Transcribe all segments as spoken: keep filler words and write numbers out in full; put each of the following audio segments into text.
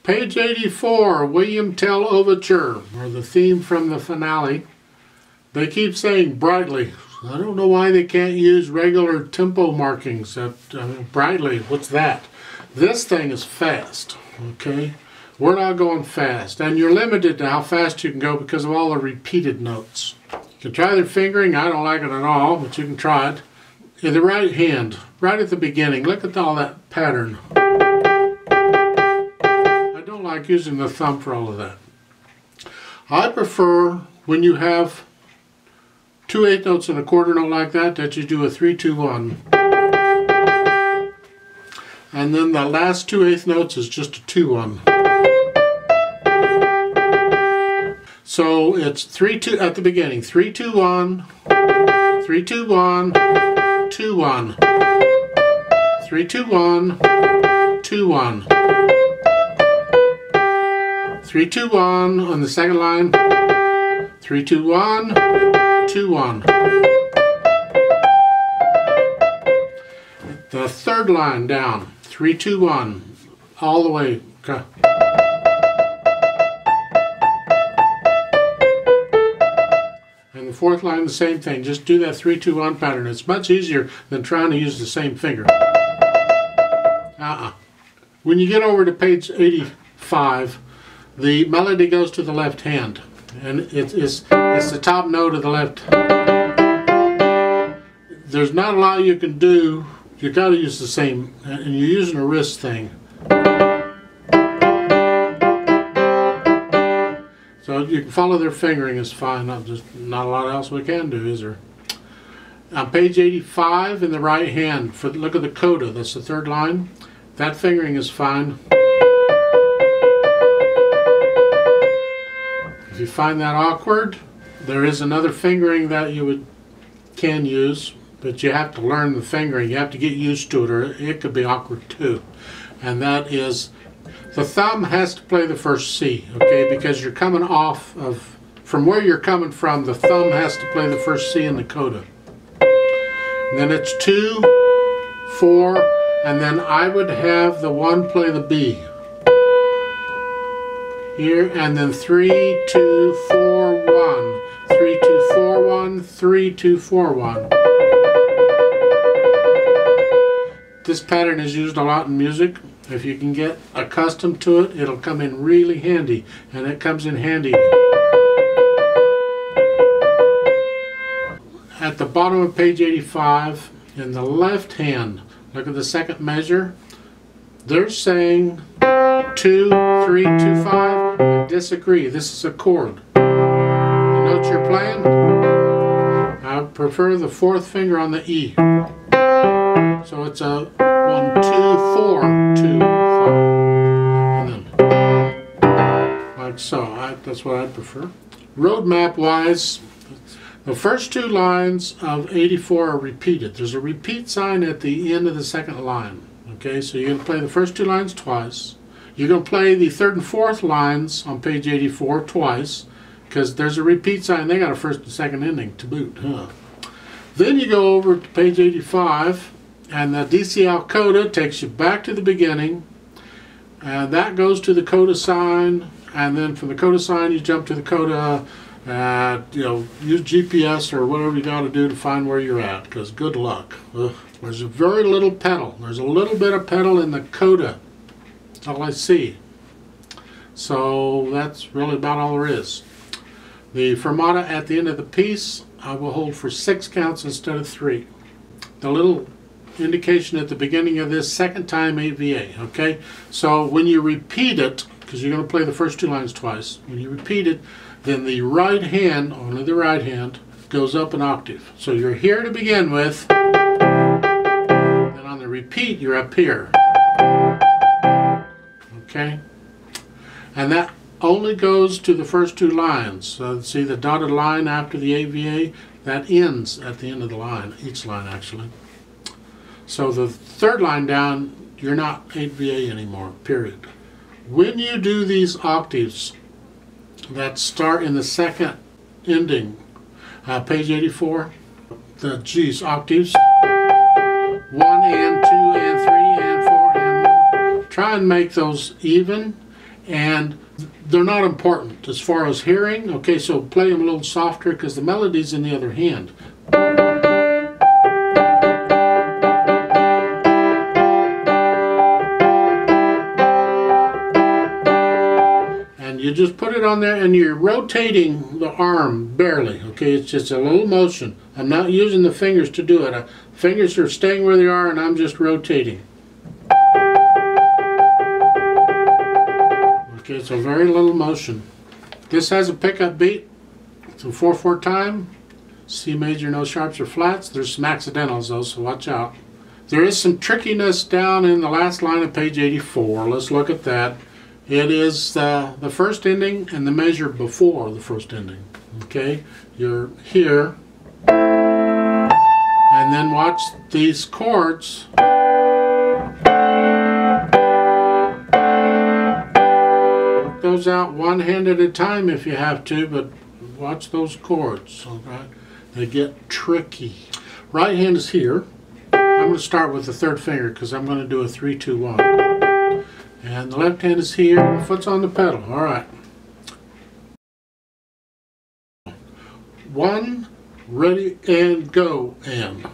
Page eighty-four, William Tell Overture, or the theme from the finale. They keep saying brightly. I don't know why they can't use regular tempo markings. At, uh, brightly, what's that? This thing is fast, okay? We're not going fast, and you're limited to how fast you can go because of all the repeated notes. You can try their fingering. I don't like it at all, but you can try it. In the right hand, right at the beginning, look at all that pattern. I don't like using the thumb for all of that. I prefer when you have two eighth notes and a quarter note like that, that you do a three two one. And then the last two eighth notes is just a two one. So it's three two at the beginning, three two one, three two one, two one, three two one, two one, three two one on the second line, three two one, two one. The third line down, three two one, all the way. Okay. And the fourth line, the same thing. Just do that three two one pattern. It's much easier than trying to use the same finger. Uh-uh. When you get over to page eighty-five, the melody goes to the left hand. And it is, it's the top note of the left. There's not a lot you can do. You got to use the same, and you're using a wrist thing. So you can follow their fingering is fine. Not just not a lot else we can do, is there? On page eighty-five in the right hand, for look at the coda. That's the third line. That fingering is fine. If you find that awkward, there is another fingering that you would can use, but you have to learn the fingering. You have to get used to it, or it could be awkward too. And that is, the thumb has to play the first C, okay? Because you're coming off of, from where you're coming from, the thumb has to play the first C in the coda. And then it's two, four, and then I would have the one play the B. Here, and then three, two, four, one. Three, two, four, one, three, two, four, one. This pattern is used a lot in music. If you can get accustomed to it, it'll come in really handy, and it comes in handy. At the bottom of page eighty-five, in the left hand, look at the second measure. They're saying two, three, two, five. I disagree. This is a chord. The notes you're playing, I prefer the fourth finger on the E. So it's a one, two, four, two, five, and then like so. I, that's what I'd prefer. Roadmap wise, the first two lines of eighty-four are repeated. There's a repeat sign at the end of the second line. Okay, so you're going to play the first two lines twice. You're going to play the third and fourth lines on page eighty-four twice, because there's a repeat sign. They got a first and second ending to boot. Huh? Then you go over to page eighty-five, and the D C L coda takes you back to the beginning, and that goes to the coda sign, and then from the coda sign you jump to the coda. Uh, you know, use G P S or whatever you got to do to find where you're at, because good luck. Ugh. There's a very little pedal. There's a little bit of pedal in the coda. That's all I see. So that's really about all there is. The fermata at the end of the piece, I will hold for six counts instead of three. The little indication at the beginning of this, second time eight V A, okay? So when you repeat it, because you're going to play the first two lines twice, when you repeat it, then the right hand, only the right hand, goes up an octave. So you're here to begin with, then on the repeat you're up here. Okay? And that only goes to the first two lines. So see the dotted line after the eight V A? That ends at the end of the line, each line actually. So the third line down, you're not eight V A anymore, period. When you do these octaves that start in the second ending, uh, page eighty-four, the G's octaves, one and two and three and four and try and make those even and they're not important as far as hearing. Okay, so play them a little softer because the melody's in the other hand. And you just put it on there and you're rotating the arm barely. Okay, it's just a little motion. I'm not using the fingers to do it. Uh, fingers are staying where they are and I'm just rotating. Okay, it's a very little motion. This has a pickup beat. It's a four four time. C major, no sharps or flats. There's some accidentals though, so watch out. There is some trickiness down in the last line of page eighty-four. Let's look at that. It is uh, the first ending and the measure before the first ending. Okay, you're here. And then watch these chords. Work those out one hand at a time if you have to, but watch those chords. Okay? They get tricky. Right hand is here. I'm going to start with the third finger because I'm going to do a three two one. And the left hand is here, the foot's on the pedal. All right. One, ready, and go, and.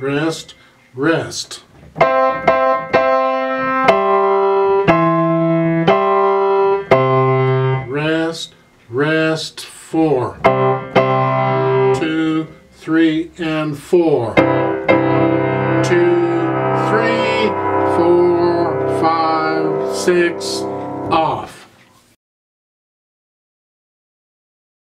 rest, rest. Rest, rest, four. Two, three, and four. Two, three, four, five, six, off.